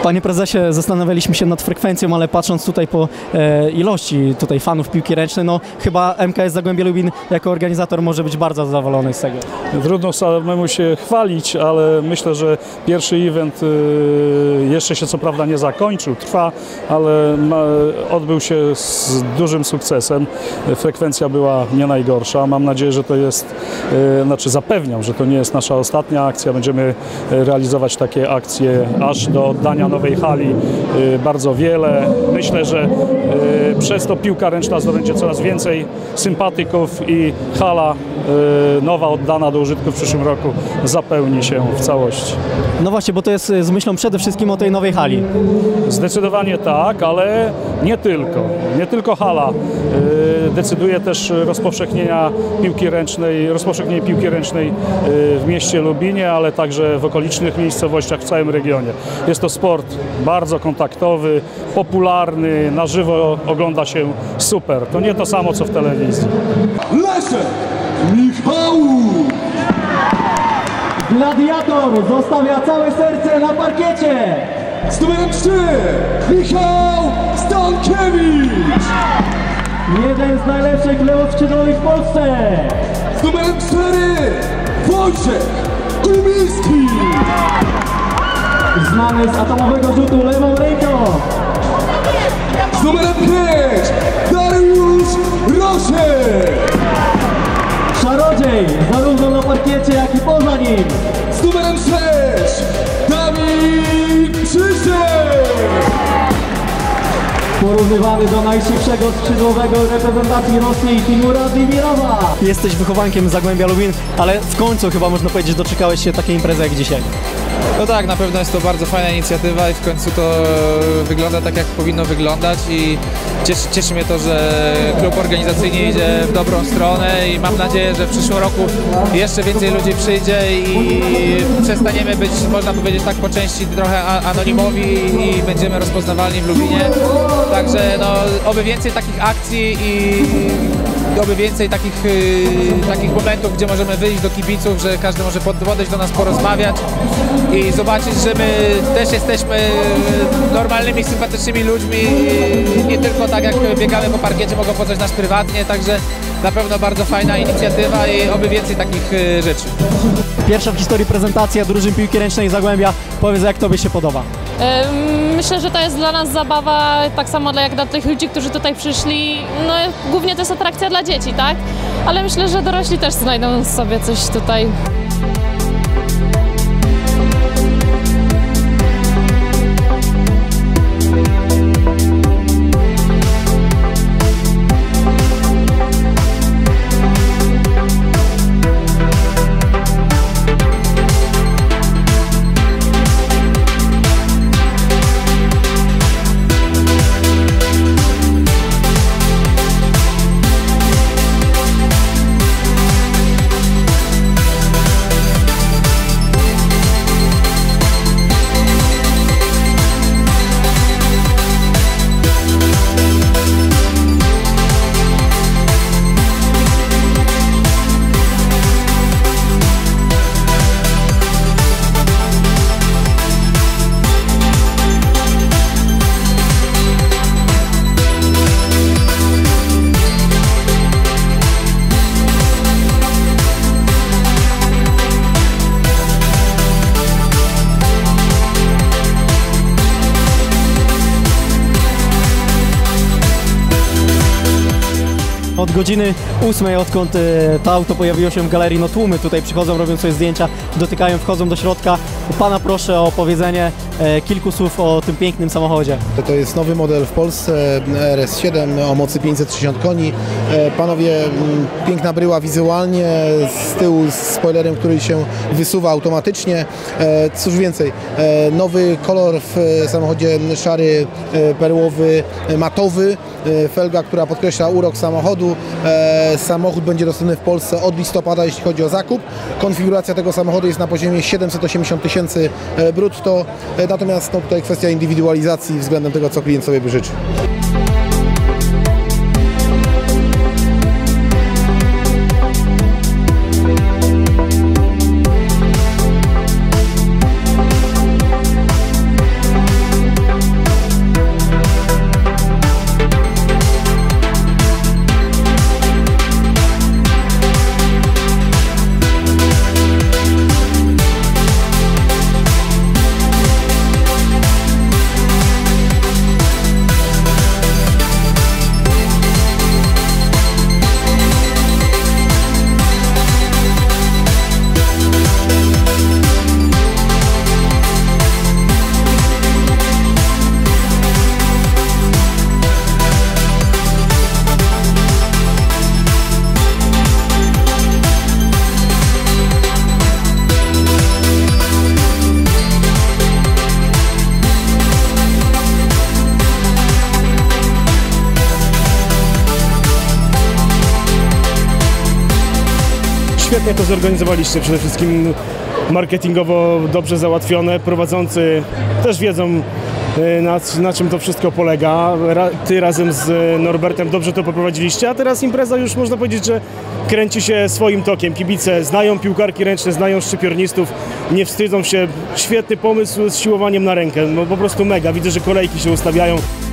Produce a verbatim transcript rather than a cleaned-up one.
Panie prezesie, zastanawialiśmy się nad frekwencją, ale patrząc tutaj po e, ilości tutaj fanów piłki ręcznej, no chyba M K S Zagłębie Lubin jako organizator może być bardzo zadowolony z tego. Trudno samemu się chwalić, ale myślę, że pierwszy event y, jeszcze się co prawda nie zakończył, trwa, ale ma, odbył się z dużym sukcesem. Frekwencja była nie najgorsza. Mam nadzieję, że to jest, y, znaczy zapewniam, że to nie jest nasza ostatnia akcja. Będziemy realizować takie akcje aż do oddania nowej hali y, bardzo wiele. Myślę, że y, przez to piłka ręczna zdobędzie coraz więcej sympatyków i hala y, nowa, oddana do użytku w przyszłym roku zapełni się w całości. No właśnie, bo to jest z myślą przede wszystkim o tej nowej hali. Zdecydowanie tak, ale nie tylko. Nie tylko hala. Y, decyduje też rozpowszechnienia piłki ręcznej, rozpowszechnienie piłki ręcznej y, w mieście Lubinie, ale także w okolicznych miejscowościach w całym regionie. Jest to sport bardzo kontaktowy, popularny, na żywo ogląda się super. To nie to samo, co w telewizji. Leszek Michałów! Gladiator zostawia całe serce na parkiecie! Z numerem trzy Michał Stankiewicz! Jeden z najlepszych lewów skrzydłowych w Polsce! Z numerem cztery Wojciech Kumiński! Znany z atomowego rzutu lewą ręką! Z numerem pięć Dariusz Rosiek! Szarodziej, zarówno na parkiecie, jak i poza nim! Z numerem sześć Dawid Krzysiek! Porównywany do najszybszego skrzydłowego reprezentacji Rosji Timura Dimirowa! Jesteś wychowankiem Zagłębia Lubin, ale w końcu chyba można powiedzieć, doczekałeś się takiej imprezy jak dzisiaj. No tak, na pewno jest to bardzo fajna inicjatywa i w końcu to wygląda tak, jak powinno wyglądać i cieszy, cieszy mnie to, że klub organizacyjnie idzie w dobrą stronę i mam nadzieję, że w przyszłym roku jeszcze więcej ludzi przyjdzie i przestaniemy być, można powiedzieć tak po części, trochę anonimowi i będziemy rozpoznawalni w Lubinie. Także no, oby więcej takich akcji i oby więcej takich, takich momentów, gdzie możemy wyjść do kibiców, że każdy może podejść do nas, porozmawiać i zobaczyć, że my też jesteśmy normalnymi, sympatycznymi ludźmi, nie tylko tak jak biegamy po parkiecie, mogą poznać nas prywatnie, także na pewno bardzo fajna inicjatywa i oby więcej takich rzeczy. Pierwsza w historii prezentacja drużyn piłki ręcznej Zagłębia. Powiedz, jak tobie się podoba? Myślę, że to jest dla nas zabawa, tak samo jak dla tych ludzi, którzy tutaj przyszli. No głównie to jest atrakcja dla dzieci, tak? Ale myślę, że dorośli też znajdą sobie coś tutaj. Od godziny ósmej, odkąd y, to auto pojawiło się w galerii, no tłumy tutaj przychodzą, robią sobie zdjęcia, dotykają, wchodzą do środka. Pana proszę o powiedzenie e, kilku słów o tym pięknym samochodzie. To jest nowy model w Polsce, R S siedem o mocy pięćset sześćdziesiąt koni. E, panowie, m, piękna bryła wizualnie, z tyłu z spoilerem, który się wysuwa automatycznie. E, cóż więcej, e, nowy kolor w samochodzie, szary, e, perłowy, matowy. E, felga, która podkreśla urok samochodu. E, samochód będzie dostępny w Polsce od listopada, jeśli chodzi o zakup. Konfiguracja tego samochodu jest na poziomie siedemset osiemdziesiąt tysięcy brutto. E, natomiast no, tutaj kwestia indywidualizacji względem tego, co klient sobie by życzył. świetnie to zorganizowaliście, przede wszystkim marketingowo dobrze załatwione, prowadzący też wiedzą, na, na czym to wszystko polega. Ra, ty razem z Norbertem dobrze to poprowadziliście, a teraz impreza już można powiedzieć, że kręci się swoim tokiem. Kibice znają piłkarki ręczne, znają szczypiornistów, nie wstydzą się. Świetny pomysł z siłowaniem na rękę, no po prostu mega. Widzę, że kolejki się ustawiają.